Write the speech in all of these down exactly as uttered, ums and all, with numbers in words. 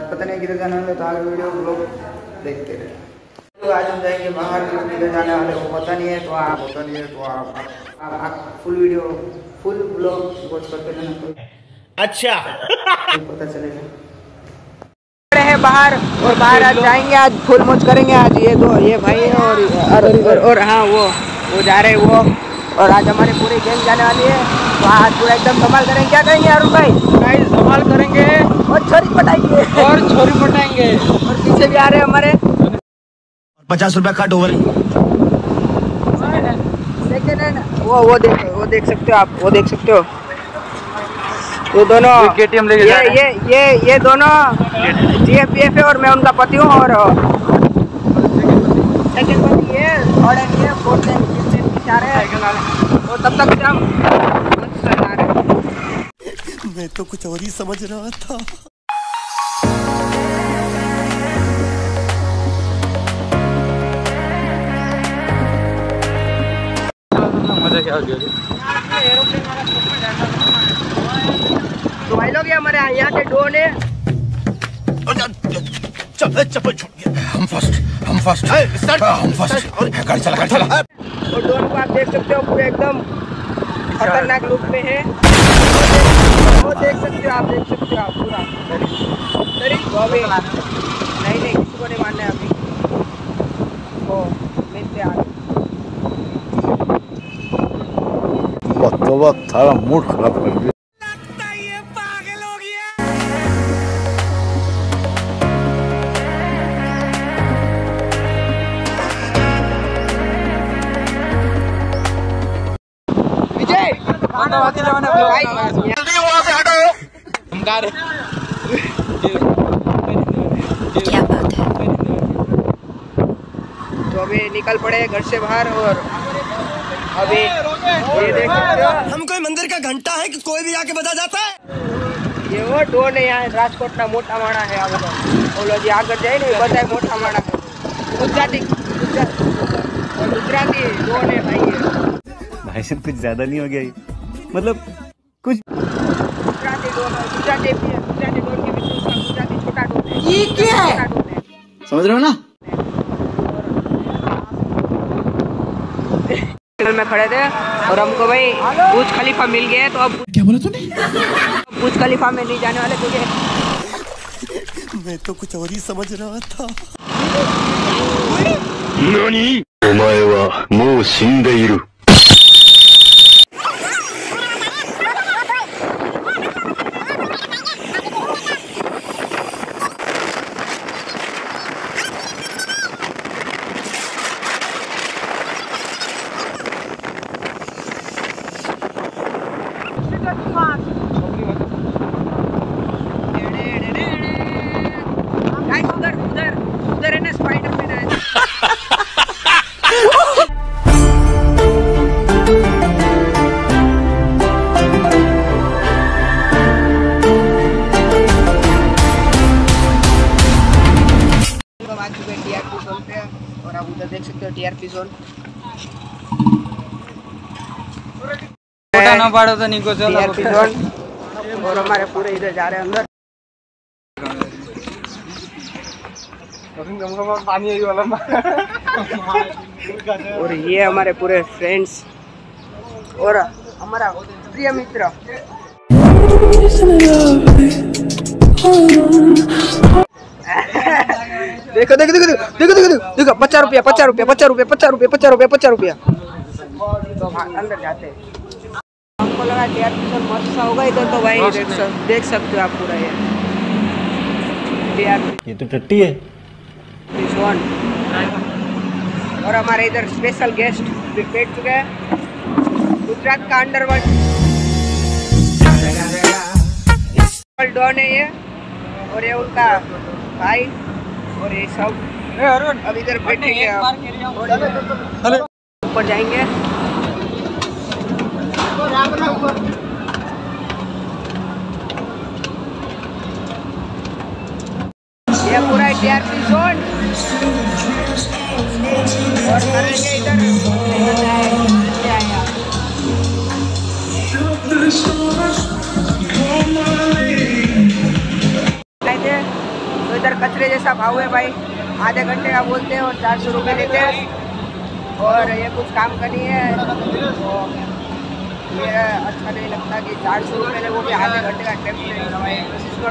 पता नहीं किधर जाने वाले, तो आगे वीडियो ब्लॉग देखते रहे। तो आज हम जाएंगे बाहर, किधर जाने वाले वो पता नहीं है, तो आप पता नहीं है तो आप आप, आप full video full blog watch करते रहना, तो अच्छा पता चलेगा। है बाहर और बाहर आज जाएंगे, आज फुल मौज करेंगे। आज ये दो ये भाई है और और, और, और हाँ वो वो जा रहे वो, और आज हमारे पूरी गैंग जाने वाली है, तो आज पूरा एकदम धमाल करेंगे। क्या करेंगे अरुण भाई? गाइस धमाल करेंगे और छोरी पटाएंगे और छोरी पटाएंगे और पीछे भी आ रहे हैं हमारे पचास रुपया कट ओवर सेकंड हैंड। वो वो देख वो देख सकते हो आप, वो देख सकते हो वो दोनों केटीएम लेके जा रहे हैं। ये ये ये दोनों जीएफपीएफ है और मैं उनका पति हूँ, और सेकंड पति ये और ये फोर्थ एंड फिफ्थ एंड पीछे आ रहे हैं, और तब तक हम जा रहे हैं। मैं तो कुछ और ही समझ रहा था। मजा क्या हो गया? तो भाई लोग ये हमारे यहाँ के डोन है। चप्पल छूट गया। हम फर्स्ट हम फर्स्ट हम फर्स्ट गाड़ी चला गाड़ी चला। और डोन को आप देख सकते हो पूरे एकदम खतरनाक लुक में है, वो देख सकते हो आप देख सकते हो आप पूरा अभी नहीं नहीं किसी को नहीं मानना है अभी। वो मिलते आगे तो बहुत सारा मूड खराब कर दिया। विजय क्या बात है? तो अभी निकल पड़े घर से बाहर, और अभी ये देख सकते हो हम कोई मंदिर का घंटा है कि कोई भी आके बजा जाता है। ये वो डोन है यहाँ राजकोट ना मोटा माड़ा है। अब बोलो जी आगे जाए नहीं बताए मोटा माड़ा गुजराती गुजराती डोन है भाई। भाई साहब कुछ ज्यादा नहीं हो गया ये? मतलब कुछ गुजराती डोन है, गुजराती भी है, गुजराती डोन के बीच में उसका गुजराती छोटा डोन है। ये क्या है? समझ रहे हो ना? में खड़े थे और हमको भाई बुर्ज खलीफा मिल गया, तो अब क्या बोला तूने? बुर्ज खलीफा में नहीं जाने वाले तुझे। मैं तो कुछ और ही समझ रहा था। नानी? ओमाए वा मो शिंदेइरु। उधर उधर उधर है ना स्पाइडरमैन है। आ चुके हैं टीआरपी जोन पे, और आप उधर देख सकते हो टीआरपी जोन। छोटा ना पाड़ो तो निको चलो टीआरपी जोन, और हमारे पूरे इधर जा रहे हैं अंदर। और ये हमारे पूरे फ्रेंड्स और हमारा प्रिय मित्र। देखो देखो देखो देखो देखो देखो पचास रुपया पचास रुपया पचास रुपया पचास रुपया पचास रुपया पचास रुपया। तो अंदर जाते हैं। हमको लगा टीआरपी जोन मस्त सा होगा इधर, तो भाई देख सक देख सकते हो आप पूरा ये टीआरपी। ये तो टट्टी है। जोन और हमारे इधर स्पेशल गेस्ट बैठ चुके हैं, गुजरात का अंडरवर्ल्ड डॉन है ये, और ये उनका भाई, और ये सब अब इधर बैठेंगे, ऊपर जाएंगे। ये पूरा टीआरपी जोन और करेंगे इधर दूसरे जैसा भाव है भाई, आधे घंटे का बोलते हैं और चार सौ रुपये लेते हैं। और ये कुछ काम का नहीं है, तो ये अच्छा नहीं लगता कि चार सौ रुपये ले, वो भी आधे घंटे का टाइम लेगा भाई।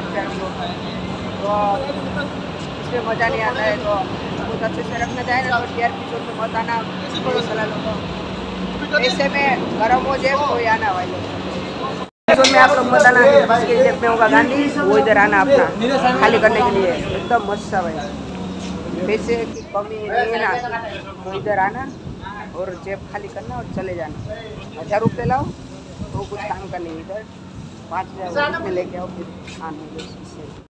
तो इसमें मज़ा नहीं आता है, तो बहुत अच्छे से रखना चाहिए ना। तो टी आर पी शो में मत आना, कोई सलाह लो। ऐसे में गर्म हो जाए कोई आना भाई लोग में, आप लोग मत आना। इसके जेब में होगा गांधी, वो इधर आना अपना खाली करने के लिए, एकदम मस्त सा भाई। पैसे की कमी नहीं है ना, तो इधर आना और जेब खाली करना और चले जाना। हज़ार रुपये लाओ तो कुछ काम का नहीं, इधर पाँच हज़ार रुपये लेके आओ, फिर आना।